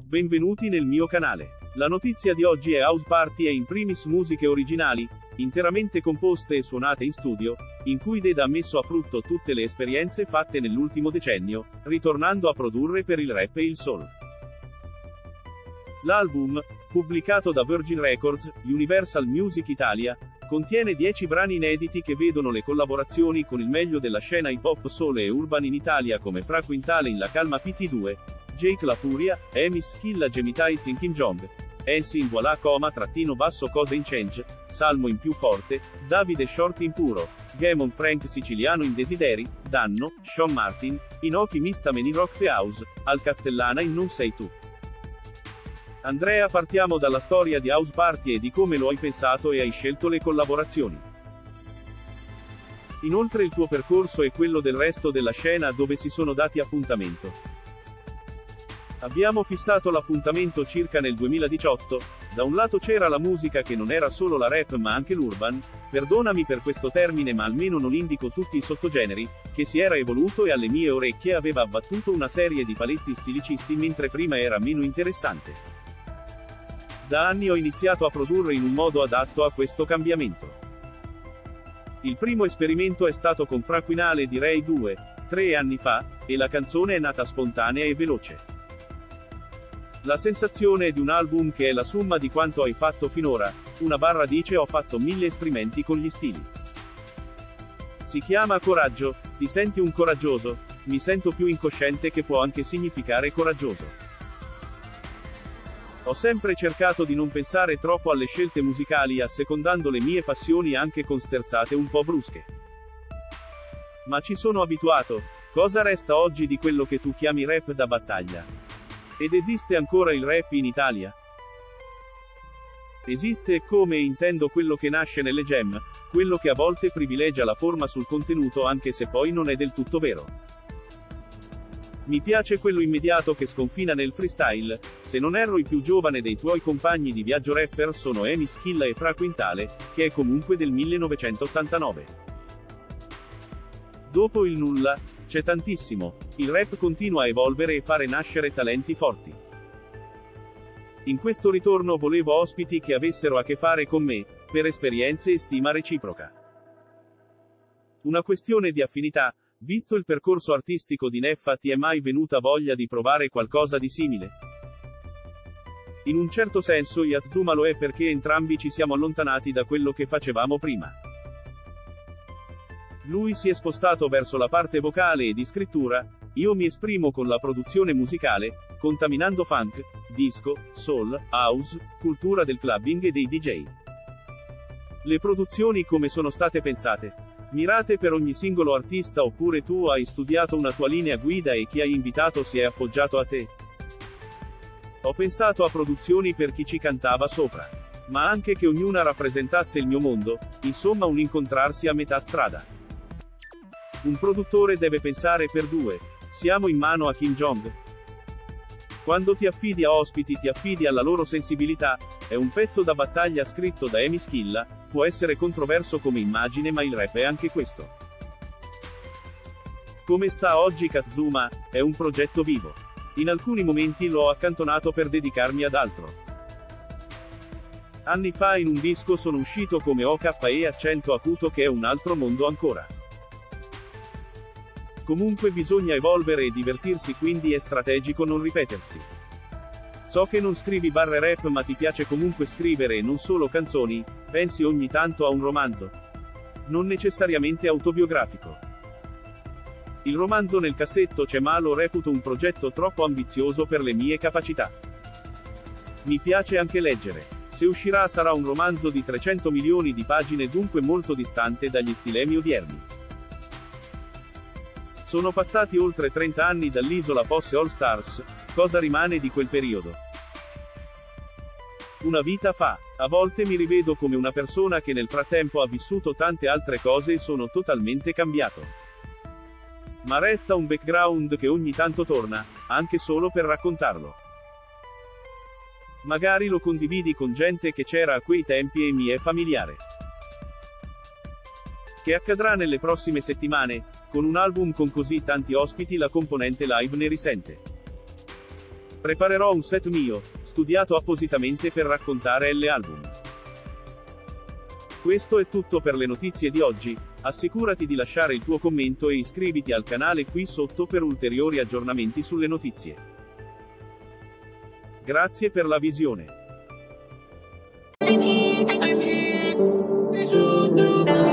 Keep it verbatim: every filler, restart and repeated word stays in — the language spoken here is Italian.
Benvenuti nel mio canale. La notizia di oggi è House Party e in primis musiche originali, interamente composte e suonate in studio, in cui Deda ha messo a frutto tutte le esperienze fatte nell'ultimo decennio, ritornando a produrre per il rap e il soul. L'album, pubblicato da Virgin Records, Universal Music Italia, contiene dieci brani inediti che vedono le collaborazioni con il meglio della scena hip hop soul e urban in Italia come Fra Quintale in La Calma P T due, Jake La Furia, Emis Killa Gemitai in Kim Jong, Ensi in Voilà Coma trattino basso Cosa in Change, Salmo in Più Forte, Davide Short in Puro, Gamon Frank Siciliano in Desideri, Danno, Sean Martin, Inoki Mistamen in Rock the House, Al Castellana in Non Sei Tu. Andrea, partiamo dalla storia di House Party e di come lo hai pensato e hai scelto le collaborazioni. Inoltre il tuo percorso e quello del resto della scena dove si sono dati appuntamento. Abbiamo fissato l'appuntamento circa nel duemiladiciotto, da un lato c'era la musica che non era solo la rap ma anche l'urban, perdonami per questo termine ma almeno non indico tutti i sottogeneri, che si era evoluto e alle mie orecchie aveva abbattuto una serie di paletti stilicisti mentre prima era meno interessante. Da anni ho iniziato a produrre in un modo adatto a questo cambiamento. Il primo esperimento è stato con Fra Quintale direi due, tre anni fa, e la canzone è nata spontanea e veloce. La sensazione è di un album che è la somma di quanto hai fatto finora, una barra dice ho fatto mille esperimenti con gli stili. Si chiama coraggio, ti senti un coraggioso, mi sento più incosciente che può anche significare coraggioso. Ho sempre cercato di non pensare troppo alle scelte musicali assecondando le mie passioni anche con sterzate un po' brusche. Ma ci sono abituato, cosa resta oggi di quello che tu chiami rap da battaglia? Ed esiste ancora il rap in Italia? Esiste, come intendo quello che nasce nelle jam, quello che a volte privilegia la forma sul contenuto anche se poi non è del tutto vero. Mi piace quello immediato che sconfina nel freestyle, se non erro il più giovane dei tuoi compagni di viaggio rapper sono Emis Killa e Fra Quintale, che è comunque del millenovecentottantanove. Dopo il nulla, c'è tantissimo, il rap continua a evolvere e fare nascere talenti forti. In questo ritorno volevo ospiti che avessero a che fare con me, per esperienze e stima reciproca. Una questione di affinità, visto il percorso artistico di Neffa ti è mai venuta voglia di provare qualcosa di simile? In un certo senso Yatzuma lo è perché entrambi ci siamo allontanati da quello che facevamo prima. Lui si è spostato verso la parte vocale e di scrittura, io mi esprimo con la produzione musicale, contaminando funk, disco, soul, house, cultura del clubbing e dei D J. Le produzioni come sono state pensate? Mirate per ogni singolo artista oppure tu hai studiato una tua linea guida e chi hai invitato si è appoggiato a te? Ho pensato a produzioni per chi ci cantava sopra. Ma anche che ognuna rappresentasse il mio mondo, insomma un incontrarsi a metà strada. Un produttore deve pensare per due. Siamo in mano a Kim Jong. Quando ti affidi a ospiti ti affidi alla loro sensibilità, è un pezzo da battaglia scritto da Emis Killa, può essere controverso come immagine ma il rap è anche questo. Come sta oggi Katzuma, è un progetto vivo. In alcuni momenti l'ho accantonato per dedicarmi ad altro. Anni fa in un disco sono uscito come O K E accento acuto che è un altro mondo ancora. Comunque bisogna evolvere e divertirsi quindi è strategico non ripetersi. So che non scrivi barre rap ma ti piace comunque scrivere e non solo canzoni, pensi ogni tanto a un romanzo. Non necessariamente autobiografico. Il romanzo nel cassetto c'è ma lo reputo un progetto troppo ambizioso per le mie capacità. Mi piace anche leggere. Se uscirà sarà un romanzo di trecento milioni di pagine dunque molto distante dagli stilemi odierni. Sono passati oltre trenta anni dall'Isola Posse All Stars, cosa rimane di quel periodo? Una vita fa. A volte mi rivedo come una persona che nel frattempo ha vissuto tante altre cose e sono totalmente cambiato. Ma resta un background che ogni tanto torna, anche solo per raccontarlo. Magari lo condividi con gente che c'era a quei tempi e mi è familiare. Che accadrà nelle prossime settimane? Con un album con così tanti ospiti la componente live ne risente. Preparerò un set mio, studiato appositamente per raccontare l'album. Questo è tutto per le notizie di oggi, assicurati di lasciare il tuo commento e iscriviti al canale qui sotto per ulteriori aggiornamenti sulle notizie. Grazie per la visione.